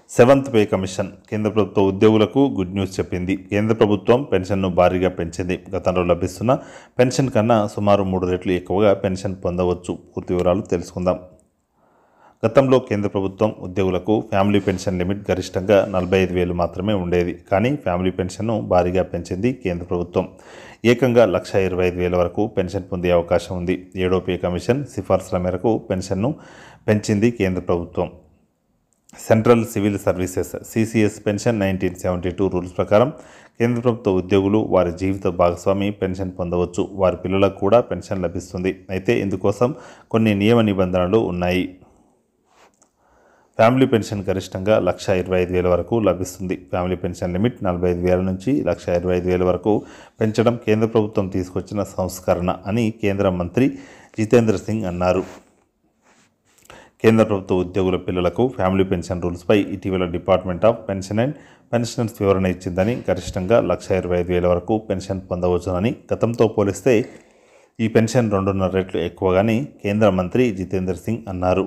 Seventh pay commission కేంద్ర ప్రభుత్వ ఉద్యోగులకు గుడ్ న్యూస్ చెప్పింది. కేంద్ర ప్రభుత్వం పెన్షన్ను భారీగా పెంచింది. గతంలో లభిస్తున్న పెన్షన్ కన్నా సుమారు 3 రెట్లు ఎక్కువగా పెన్షన్ పొందవచ్చు. పూర్తి వివరాలు తెలుసుకుందాం. గతంలో కేంద్ర ప్రభుత్వం ఉద్యోగులకు ఫ్యామిలీ పెన్షన్ లిమిట్ గరిష్టంగా 45,000 మాత్రమే ఉండేది. కానీ ఫ్యామిలీ పెన్షన్ను భారీగా పెంచింది కేంద్ర ప్రభుత్వం. ఏకంగా 1,25,000 వరకు పెన్షన్ పొందే అవకాశం ఉంది. 7వ పే కమిషన్ సిఫార్సుల మేరకు పెన్షన్ను పెంచింది కేంద్ర ప్రభుత్వం. Central civil services (CCS) pension 1972 rules ప్రకారం కేంద్ర ప్రభుత్వ ఉద్యోగులు వారి జీవిత భాగస్వామి పెన్షన్ పొందవచ్చు. వారి పిల్లలకు కూడా పెన్షన్ లభిస్తుంది. అయితే ఇందుకోసం కొన్ని నియమ నిబంధనలు ఉన్నాయి. ఫ్యామిలీ పెన్షన్ గరిష్టంగా 1,25,000 వరకు లభిస్తుంది. ఫ్యామిలీ పెన్షన్ లిమిట్ 45,000 నుంచి 1,25,000 వరకు పెంచడం కేంద్ర ప్రభుత్వం తీసుకొచ్చిన సంస్కరణ అని కేంద్ర మంత్రి జితేంద్ర సింగ్ అన్నారు. కేంద్ర ప్రభుత్వ ఉద్యోగుల పిల్లలకు ఫ్యామిలీ పెన్షన్ రూల్స్పై ఇటీవల department of pension and pensioners వివరణ ఇచ్చిందని, గరిష్టంగా 1,25,000 వరకు పెన్షన్ పొందవచ్చునని, గతంతో పోలిస్తే ఈ పెన్షన్ 2.5 రెట్లు ఎక్కువగాని కేంద్ర మంత్రి జితేంద్ర సింగ్ అన్నారు.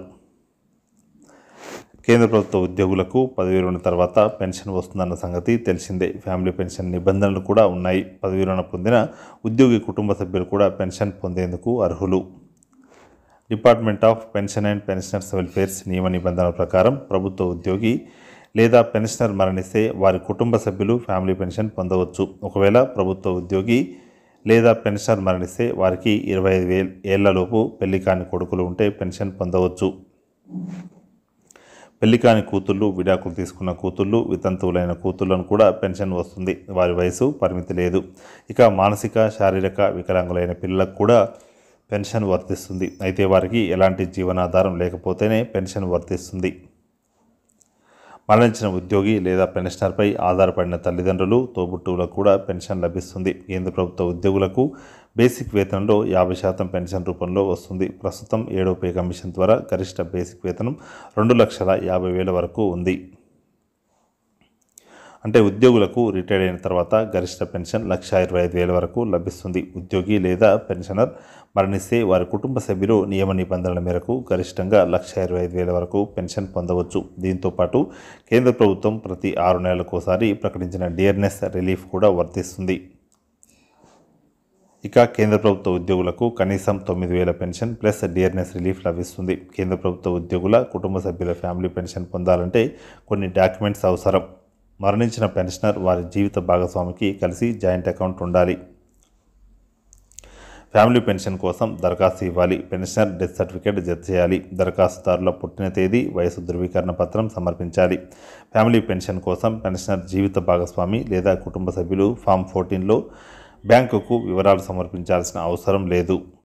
కేంద్ర ప్రభుత్వ ఉద్యోగులకు పదవీ విరమణ తర్వాత పెన్షన్ వస్తుందన్న సంగతి తెలిసిందే. ఫ్యామిలీ పెన్షన్ నిబంధనలు కూడా ఉన్నాయి. పదవీ విరమణ పొందిన ఉద్యోగి కుటుంబ సభ్యులు కూడా పెన్షన్ పొందేందుకు అర్హులు. Department of pension and pensioners welfares నియమ నిబంధనల ప్రకారం ప్రభుత్వ ఉద్యోగి లేదా పెన్షనర్ మరణిస్తే వారి కుటుంబ సభ్యులు ఫ్యామిలీ పెన్షన్ పొందవచ్చు. ఒకవేళ ప్రభుత్వ ఉద్యోగి లేదా పెన్షనర్ మరణిస్తే వారికి 25 ఏళ్లలోపు పెళ్లి కాని కొడుకులు ఉంటే పెన్షన్ పొందవచ్చు. పెళ్లి కాని కూతుళ్ళు, విడాకులు తీసుకున్న కూతుళ్ళు, వితంతువులైన కూతుళ్లను కూడా పెన్షన్ వస్తుంది. వారి వయసు పరిమితి లేదు. ఇక మానసిక, శారీరక వికలాంగులైన పిల్లలకు కూడా పెన్షన్ వర్తిస్తుంది. అయితే వారికి ఎలాంటి జీవనాధారం లేకపోతేనే పెన్షన్ వర్తిస్తుంది. మరణించిన ఉద్యోగి లేదా పెన్షనర్పై ఆధారపడిన తల్లిదండ్రులు, తోబుట్టువులకు కూడా పెన్షన్ లభిస్తుంది. కేంద్ర ప్రభుత్వ ఉద్యోగులకు బేసిక్ వేతనంలో 50% పెన్షన్ రూపంలో వస్తుంది. ప్రస్తుతం 7వ పే కమిషన్ ద్వారా గరిష్ట బేసిక్ వేతనం 2,50,000 వరకు ఉంది. అంటే ఉద్యోగులకు రిటైర్ అయిన తర్వాత గరిష్ట పెన్షన్ 1,25,000 వరకు లభిస్తుంది. ఉద్యోగి లేదా పెన్షనర్ మరణిస్తే వారి కుటుంబ సభ్యులు నియమ నిబంధనల మేరకు గరిష్టంగా 1,25,000 వరకు పెన్షన్ పొందవచ్చు. దీంతో పాటు కేంద్ర ప్రభుత్వం ప్రతి 6 నెలలకోసారి ప్రకటించిన డియర్నెస్ రిలీఫ్ కూడా వర్తిస్తుంది. ఇక కేంద్ర ప్రభుత్వ ఉద్యోగులకు కనీసం 9,000 పెన్షన్ ప్లస్ డియర్నెస్ రిలీఫ్ లభిస్తుంది. కేంద్ర ప్రభుత్వ ఉద్యోగుల కుటుంబ సభ్యుల ఫ్యామిలీ పెన్షన్ పొందాలంటే కొన్ని డాక్యుమెంట్స్ అవసరం. మరణించిన పెన్షనర్ వారి జీవిత భాగస్వామికి కలిసి జాయింట్ అకౌంట్ ఉండాలి. ఫ్యామిలీ పెన్షన్ కోసం దరఖాస్తు ఇవ్వాలి. పెన్షనర్ డెత్ సర్టిఫికేట్ జత చేయాలి. దరఖాస్తుదారుల పుట్టిన తేదీ, వయసు ధృవీకరణ పత్రం సమర్పించాలి. ఫ్యామిలీ పెన్షన్ కోసం పెన్షనర్ జీవిత భాగస్వామి లేదా కుటుంబ సభ్యులు ఫామ్ 14లో బ్యాంకుకు వివరాలు సమర్పించాల్సిన అవసరం లేదు.